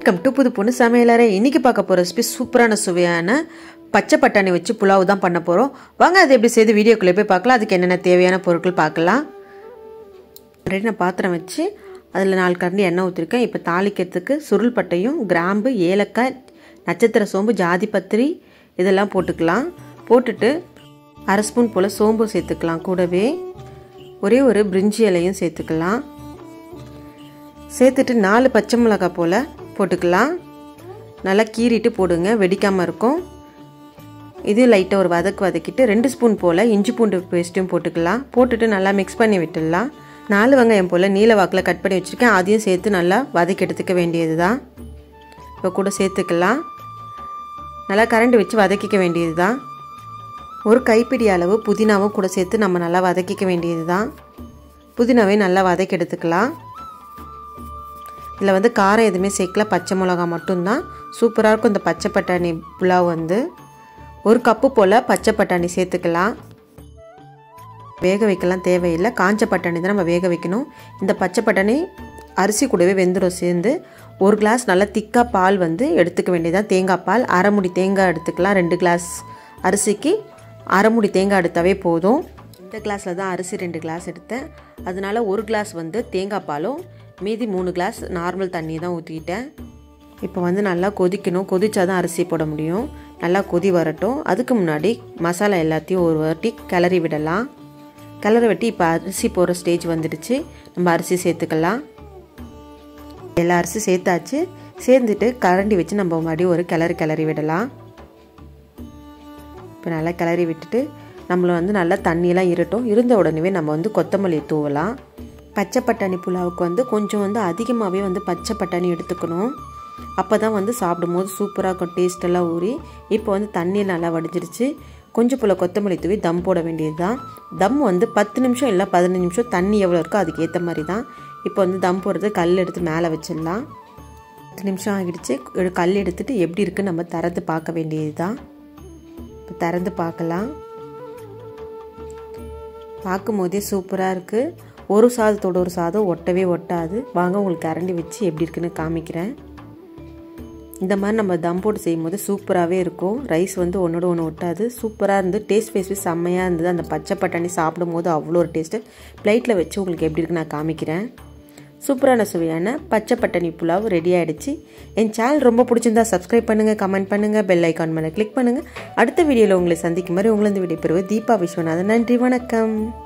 Welcome to புது பொண்ணு சமையலறை. இன்னைக்கு பார்க்க போகிற ரெசிபி சூப்பரான சுவையான பச்சை பட்டாணி வச்சு புலாவு தான் பண்ண போகிறோம். வாங்க அதை எப்படி செய்து வீடியோக்குள்ளே போய் பார்க்கலாம். அதுக்கு என்னென்ன தேவையான பொருட்கள் பார்க்கலாம். ஆல்ரெடி நான் பாத்திரம் வச்சு அதில் 4 கரண்டி எண்ணெய் ஊற்றிருக்கேன். இப்போ தாளிக்கிறதுக்கு சுருள் பட்டையும் கிராம்பு, ஏலக்காய், நட்சத்திர சோம்பு, ஜாதி பத்திரி இதெல்லாம் போட்டுக்கலாம். போட்டுட்டு 1/2 ஸ்பூன் போல் சோம்பு சேர்த்துக்கலாம். கூடவே ஒரே ஒரு பிரிஞ்சி இலையும் சேர்த்துக்கலாம். சேர்த்துட்டு 4 பச்சை மிளகாய் போல் போட்டுக்கலாம். நல்லா கீறிட்டு போடுங்க, வெடிக்காமல் இருக்கும். இது லைட்டாக ஒரு வதக்கிட்டு 2 ஸ்பூன் போல் இஞ்சி பூண்டு பேஸ்ட்டும் போட்டுக்கலாம். போட்டுட்டு நல்லா மிக்ஸ் பண்ணி விட்டுடலாம். 4 வெங்காயம் போல் நீல வாக்கில் கட் பண்ணி வச்சுருக்கேன். அதையும் சேர்த்து நல்லா வதக்கி எடுத்துக்க வேண்டியது தான். இப்போ கூட சேர்த்துக்கலாம். நல்லா கரண்டி வச்சு வதக்கிக்க வேண்டியது தான். ஒரு கைப்பிடி அளவு புதினாவும் கூட சேர்த்து நம்ம நல்லா வதக்கிக்க வேண்டியது தான். புதினாவே நல்லா வதக்கி எடுத்துக்கலாம். இதில் காரம் எதுவுமே சேர்க்கல, பச்சை மிளகா மட்டும்தான். சூப்பராக இருக்கும் இந்த பச்சை பட்டாணி புலாவ். 1 கப்பு போல் பச்சை பட்டாணி சேர்த்துக்கலாம். வேக வைக்கலாம் தேவையில்லை, காஞ்ச பட்டாணி தான் நம்ம வேக வைக்கணும். இந்த பச்சை பட்டாணி அரிசி கூடவே வெந்துடும் சேர்ந்து. 1 கிளாஸ் நல்லா திக்காக பால் எடுத்துக்க வேண்டியதான். தேங்காய் பால் 1/2 முடி தேங்காய் எடுத்துக்கலாம். 2 கிளாஸ் அரிசிக்கு 1/2 முடி தேங்காய் எடுத்தாவே போதும். இந்த கிளாஸில் தான் அரிசி 2 கிளாஸ் எடுத்தேன். அதனால 1 கிளாஸ் தேங்காய் பாலும் மீதி 3 கிளாஸ் நார்மல் தண்ணி தான் ஊற்றிக்கிட்டேன். இப்போ நல்லா கொதிக்கணும். கொதிச்சா தான் அரிசி போட முடியும். நல்லா கொதி வரட்டும். அதுக்கு முன்னாடி மசாலா எல்லாத்தையும் ஒரு வாட்டி கிளறி விடலாம். கிளறி வெட்டி இப்போ அரிசி போகிற ஸ்டேஜ் வந்துடுச்சு. நம்ம அரிசி சேர்த்துக்கலாம். எல்லா அரிசி சேர்த்தாச்சு. சேர்ந்துட்டு கரண்டி வச்சு நம்ம மறுபடியும் ஒரு கிளறி விடலாம். இப்போ நல்லா கிளறி விட்டுட்டு நம்மளை நல்லா தண்ணியெல்லாம் இருட்டும். இருந்த உடனே நம்ம கொத்தமல்லி தூவலாம். பச்சை பட்டாணி புலாவுக்கு கொஞ்சம் அதிகமாகவே பச்சை பட்டாணி எடுத்துக்கணும். அப்போ தான் சாப்பிடும் போது சூப்பராக இருக்கும், டேஸ்ட்டெல்லாம் ஊறி. இப்போ தண்ணியில் நல்லா வடிஞ்சிருச்சு. கொஞ்சம் போல் கொத்தமல்லி தூவி தம் போட வேண்டியது தான். தம் 10 நிமிஷம் இல்லை 15 நிமிஷம், தண்ணி எவ்வளோ இருக்கோ அதுக்கு ஏற்ற மாதிரி தான். இப்போ தம் போடுறது கல் எடுத்து மேலே வச்சிடலாம். 10 நிமிஷம் ஆகிடுச்சு. கல் எடுத்துகிட்டு எப்படி இருக்குன்னு நம்ம திறந்து பார்க்க வேண்டியது தான். இப்போ திறந்து பார்க்கலாம். பார்க்கும் போதே சூப்பராக இருக்குது. ஒரு சாதத்தோட ஒரு சாதம் ஒட்டவே ஒட்டாது. வாங்க உங்களுக்கு கரண்டி வச்சு எப்படி இருக்குன்னு காமிக்கிறேன். இந்த மாதிரி நம்ம தம் போட்டு செய்யும் போது சூப்பராகவே இருக்கும். ரைஸ் ஒன்றோட ஒன்று ஒட்டாது. சூப்பராக இருந்து டேஸ்ட் வைஸ் செம்மையாக இருந்தது. அந்த பச்சை பட்டாணி சாப்பிடும் போது அவ்வளோ ஒரு டேஸ்ட்டு. பிளேட்டில் வச்சு உங்களுக்கு எப்படி இருக்குன்னு நான் காமிக்கிறேன். சூப்பரான சுவையான பச்சை பட்டாணி புலாவ் ரெடி ஆகிடுச்சு. என் சேனல் ரொம்ப பிடிச்சிருந்தா சப்ஸ்கிரைப் பண்ணுங்கள், கமெண்ட் பண்ணுங்கள், பெல் ஐக்கான் மேலே கிளிக் பண்ணுங்கள். அடுத்த வீடியோவில் உங்களை சந்திக்கும் மாதிரி உங்களை விடைபெறுவது தீபா விஸ்வநாதன். நன்றி, வணக்கம்.